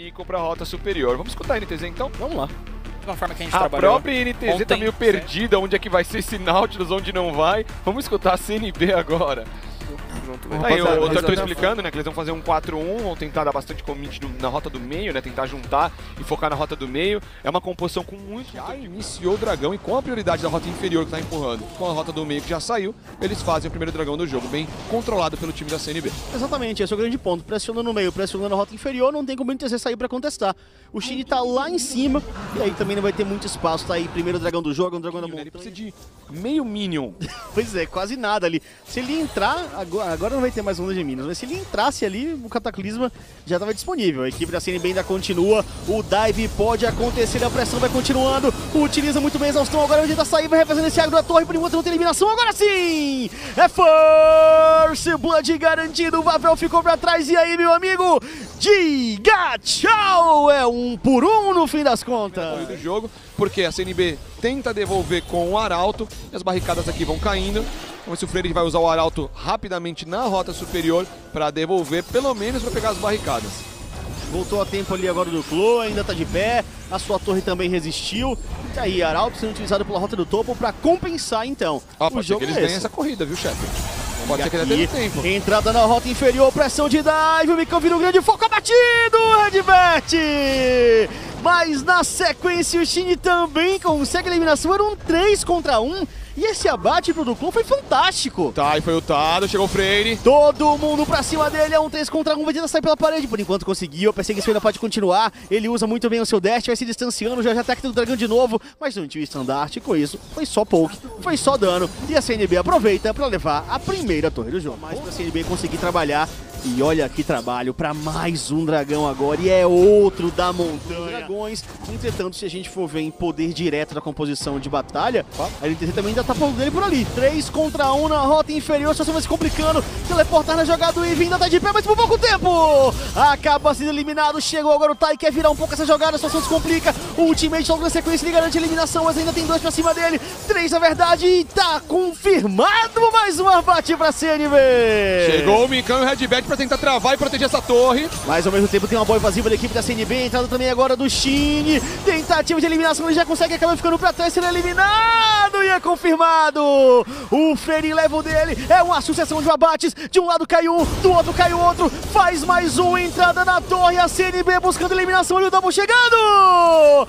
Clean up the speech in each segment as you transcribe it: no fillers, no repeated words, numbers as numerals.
Nico pra rota superior. Vamos escutar a NTZ então? Vamos lá. De uma forma que a gente A trabalhou própria NTZ ontem, tá meio perdida, onde é que vai ser esse Nautilus, onde não vai. Vamos escutar a CNB agora. Aí, eu tô explicando, né, que eles vão fazer um 4-1, vão tentar dar bastante commit na rota do meio, né, tentar juntar e focar na rota do meio. É uma composição com muito... Já iniciou o dragão e com a prioridade da rota inferior que tá empurrando, com a rota do meio que já saiu, eles fazem o primeiro dragão do jogo, bem controlado pelo time da CNB. Exatamente, esse é o grande ponto. Pressionando no meio, pressionando a rota inferior, não tem como o NTZ sair pra contestar. O Shin tá lá em cima, e aí também não vai ter muito espaço. Tá aí, primeiro dragão do jogo, um dragão da montanha. Ele precisa de meio minion. Pois é, quase nada ali. Se ele entrar, agora não vai ter mais onda de Minas, mas se ele entrasse ali, o Cataclisma já estava disponível. A equipe da CNB ainda continua, o dive pode acontecer, a pressão vai continuando, utiliza muito bem a exaustão, agora ele tenta sair, vai refazendo esse agro da torre, por enquanto não tem eliminação, agora sim! É First Blood garantido, o Vavel ficou pra trás, e aí, meu amigo, diga tchau! É 1 por 1 no fim das contas. Do jogo, porque a CNB tenta devolver com o Arauto, e as barricadas aqui vão caindo. Vamos ver se o Freire vai usar o Arauto rapidamente na rota superior para devolver, pelo menos para pegar as barricadas. Voltou a tempo ali agora do Clo, ainda tá de pé, a sua torre também resistiu. E aí, Arauto sendo utilizado pela rota do topo para compensar então. Pode ser que eles ganhem essa corrida, viu, chefe? Pode ser que ele tenha tempo. Entrada na rota inferior, pressão de dive, o Micão vira um grande foco abatido, Redbert! Mas na sequência o Shin também consegue a eliminação, era um 3 contra 1. E esse abate pro Duclon foi fantástico. Tá, e foi ultado, chegou o Freire. Todo mundo pra cima dele, é um 3 contra 1, vai tentar sair pela parede. Por enquanto conseguiu, a perseguição ainda pode continuar. Ele usa muito bem o seu dash, vai se distanciando, já técnica do dragão de novo. Mas não tinha o estandarte, com isso foi só poke, foi só dano. E a CNB aproveita pra levar a primeira torre do jogo. Mais pra CNB conseguir trabalhar. E olha que trabalho para mais um dragão agora, e é outro da montanha. Dragões, entretanto, se a gente for ver em poder direto da composição de batalha, a NTZ também ainda tá falando dele por ali. 3 contra 1 na rota inferior, a situação vai se complicando. Teleportar na jogada, o Eve ainda tá de pé, mas por pouco tempo. Acaba sendo eliminado, chegou agora o Tai, quer virar um pouco essa jogada, a situação se complica. O ultimate logo na sequência, ele garante a eliminação, mas ainda tem 2 pra cima dele. 3 na verdade, e tá confirmado mais um abate pra CNB. Chegou o Micão e o Redbert pra tentar travar e proteger essa torre. Mas ao mesmo tempo tem uma boa invasiva da equipe da CNB, entrada também agora do Shin. Tentativa de eliminação, ele já consegue, acaba ficando pra trás, sendo eliminado e é confirmado. O Freire leva o dele, é uma sucessão de abates. De um lado cai um, do outro cai o outro. Faz mais um, entrada na torre, a CNB buscando eliminação e o Double chegando.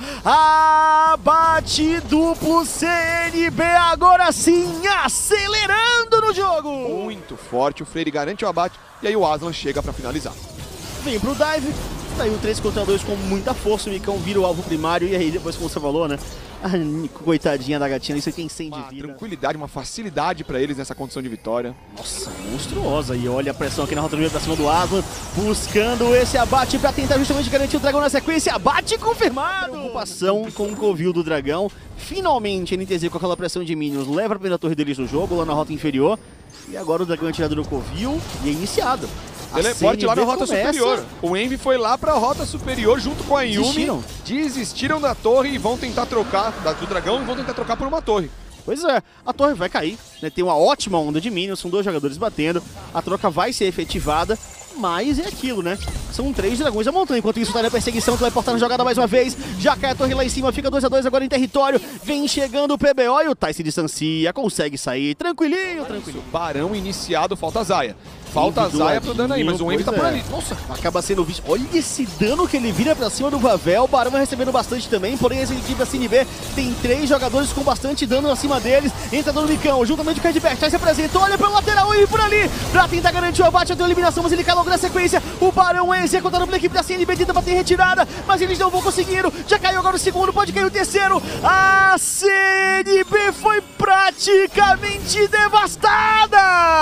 Abate duplo CNB, agora sim, acelerando no jogo. Muito forte, o Freire garante o abate. E aí o Aslan chega pra finalizar. Vem pro dive, tá aí o 3 contra 2 com muita força, o Micão vira o alvo primário, e aí depois, como você falou, né, a coitadinha da gatinha, isso aí tem 100 de vida. Tranquilidade, uma facilidade pra eles nessa condição de vitória. Nossa, monstruosa, e olha a pressão aqui na rota do meio pra cima do Aslan, buscando esse abate pra tentar justamente garantir o dragão na sequência, abate confirmado! Preocupação com o covil do dragão, finalmente a NTZ com aquela pressão de minions leva a primeira torre deles no jogo, lá na rota inferior, e agora o dragão é tirado do covil e é iniciado. Teleporte lá na rota superior. O Envy foi lá pra rota superior junto com a Yumi. Desistiram da torre e vão tentar trocar, do dragão, e vão tentar trocar por uma torre. Pois é, a torre vai cair, né? Tem uma ótima onda de minions, são 2 jogadores batendo, a troca vai ser efetivada, mas é aquilo, né? São 3 dragões da montanha, enquanto isso tá na perseguição, teleportar na jogada mais uma vez, já cai a torre lá em cima, fica 2 a 2 agora em território, vem chegando o PBO e o Tai se distancia, consegue sair, tranquilinho, tranquilinho. Barão iniciado, falta a Zaya. Falta a Zaya pro dano aí, mas o Envy tá por ali. Nossa, acaba sendo visto. Olha esse dano que ele vira pra cima do Vavel. O Barão vai recebendo bastante também, porém essa equipe da CNB tem 3 jogadores com bastante dano acima deles. Entra no Micão, juntamente com o Redbert, aí se apresenta, olha pelo lateral e por ali, pra tentar garantir o abate, deu eliminação, mas ele cai logo na sequência. O Barão é executado pela equipe da CNB, tenta bater em retirada, mas eles não vão conseguindo. Já caiu agora o segundo, pode cair o terceiro. A CNB foi praticamente devastada!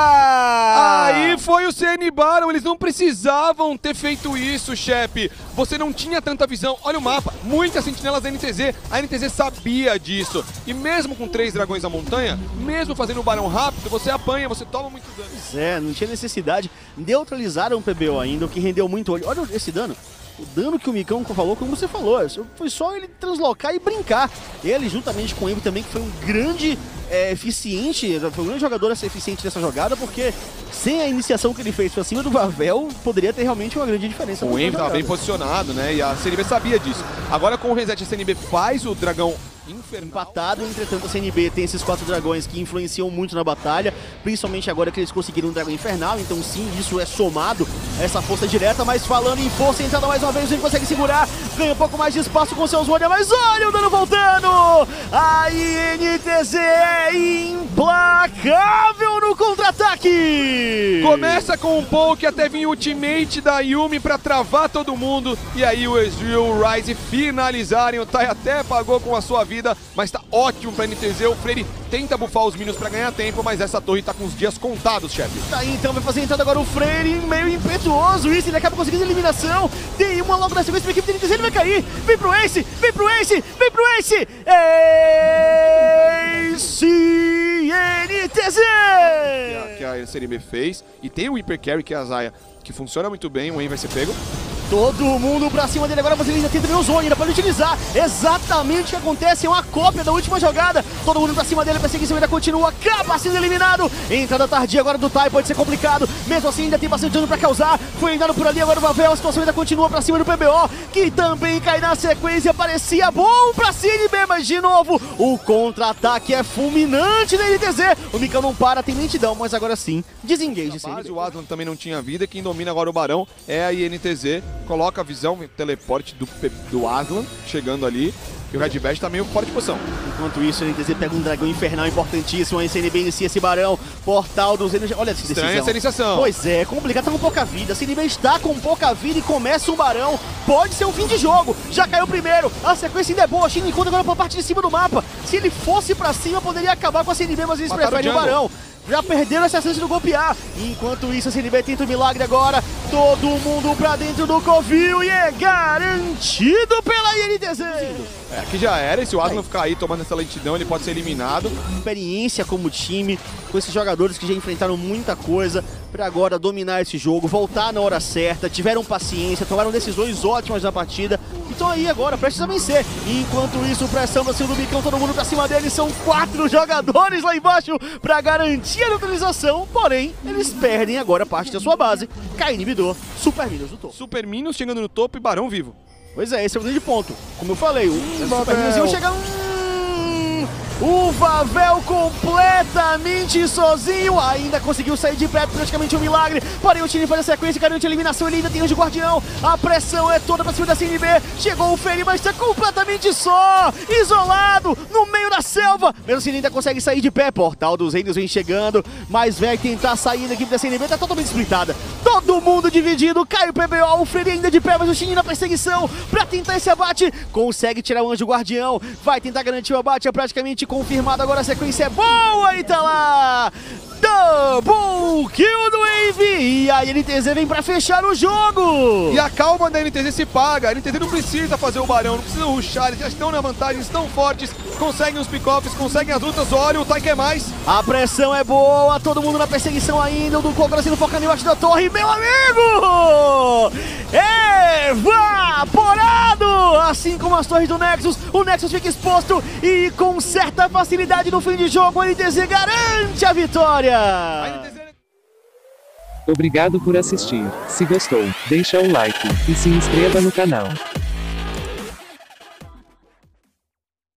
Aí foi o CN Baron, eles não precisavam ter feito isso, chefe. Você não tinha tanta visão. Olha o mapa, muitas sentinelas da NTZ. A NTZ sabia disso. E mesmo com 3 dragões da montanha, mesmo fazendo o Barão rápido, você apanha, você toma muito dano. Pois é, não tinha necessidade. Neutralizaram o PBO ainda, o que rendeu muito olho. Olha esse dano. O dano que o Micão falou, como você falou, foi só ele translocar e brincar. Ele, juntamente com o Envy também, que foi um grande eficiente, foi o único jogador a ser eficiente nessa jogada, porque sem a iniciação que ele fez pra cima do Vavel, poderia ter realmente uma grande diferença. O Envy estava bem posicionado, né? E a CNB sabia disso. Agora com o reset, a CNB faz o dragão infernal. Empatado, entretanto a CNB tem esses 4 dragões que influenciam muito na batalha, principalmente agora que eles conseguiram um dragão infernal, então sim, isso é somado a essa força direta, mas falando em força, entrada mais uma vez, ele consegue segurar, ganha um pouco mais de espaço com seus Warriors, mas olha o dano voltando! A INTZ é implacável no contra-ataque! Começa com um poke até vir o ultimate da Yumi pra travar todo mundo, e aí o Ezreal e o Ryze finalizarem, o Tai até pagou com a sua vida, mas tá ótimo pra NTZ, o Freire tenta bufar os minions pra ganhar tempo, mas essa torre tá com os dias contados, chefe. Tá aí, então vai fazer entrada agora o Freire, meio impetuoso, isso, ele acaba conseguindo a eliminação, tem uma logo na sequência pra equipe da NTZ, ele vai cair, vem pro Ace, vem pro Ace, vem pro Ace, Ace NTZ! Que a CNB fez, e tem o Hyper Carry, que é a Zaya, que funciona muito bem, o En vai ser pego. Todo mundo pra cima dele agora, mas ele ainda tem também o Zone, ainda pode utilizar exatamente o que acontece, é uma cópia da última jogada. Todo mundo pra cima dele, a perseguição ainda continua, acaba sendo eliminado. Entrada tardia agora do Tai, pode ser complicado, mesmo assim ainda tem bastante dano pra causar. Foi entrado por ali agora o Vavel, a situação ainda continua pra cima do PBO, que também cai na sequência, parecia bom pra CNB, mas de novo, o contra-ataque é fulminante da NTZ. O Micão não para, tem lentidão, mas agora sim, desengage. Mas o Aslan também não tinha vida, quem domina agora o Barão é a INTZ. Coloca a visão, teleporte do Aslan, chegando ali. E o Red Bash tá meio fora de posição. Enquanto isso, a NTZ pega um dragão infernal importantíssimo. A CNB inicia esse barão. Portal dos Enes. Olha essa decisão. Estranha essa iniciação. Pois é, complicado, tá com pouca vida. A CNB está com pouca vida e começa um barão. Pode ser um fim de jogo. Já caiu o primeiro. A sequência ainda é boa. Shin encontra agora pra parte de cima do mapa. Se ele fosse pra cima, poderia acabar com a CNB, mas eles preferem o barão. Já perderam essa chance de golpear. Enquanto isso, a CNB tenta o milagre agora. Todo mundo pra dentro do covil e é garantido pela INTZ. Aqui já era, e se o Aslan ficar aí tomando essa lentidão, ele pode ser eliminado. Experiência como time, com esses jogadores que já enfrentaram muita coisa, pra agora dominar esse jogo, voltar na hora certa, tiveram paciência, tomaram decisões ótimas na partida, e estão aí agora, prestes a vencer. E enquanto isso, pressão pra cima do Micão, todo mundo pra cima dele, são 4 jogadores lá embaixo pra garantir a neutralização, porém, eles perdem agora parte da sua base. Cai inibidor, Super Minions no topo. Super Minions chegando no topo e Barão vivo. Pois é, esse é o grande ponto. Como eu falei, os Super Minions iam chegar... O Vavel completamente sozinho, ainda conseguiu sair de perto, praticamente um milagre. Porém o time faz a sequência, garante a eliminação, ele ainda tem Anjo Guardião. A pressão é toda pra cima da CNB, chegou o Feri, mas está completamente só, isolado, no meio da selva. Mesmo assim ele ainda consegue sair de pé, Portal dos Reinos vem chegando, mas vai tentar sair da equipe da CNB, tá totalmente splitada. Todo mundo dividido, cai o PBO, o Feri ainda de pé, mas o Shin na perseguição pra tentar esse abate. Consegue tirar o Anjo Guardião, vai tentar garantir o abate, é praticamente confirmado, agora a sequência é boa e tá lá! Double kill do Wave! E a NTZ vem pra fechar o jogo! E a calma da NTZ se paga, a NTZ não precisa fazer o barão, não precisa rushar, eles já estão na vantagem, estão fortes, conseguem os pick-offs, conseguem as lutas, olha, o Tai quer mais! A pressão é boa, todo mundo na perseguição ainda, o do Cobra sendo focado embaixo da torre, meu amigo! Evaporado! Assim como as torres do Nexus, o Nexus fica exposto e com certa facilidade no fim de jogo, a NTZ garante a vitória! Obrigado por assistir. Se gostou, deixa o like e se inscreva no canal.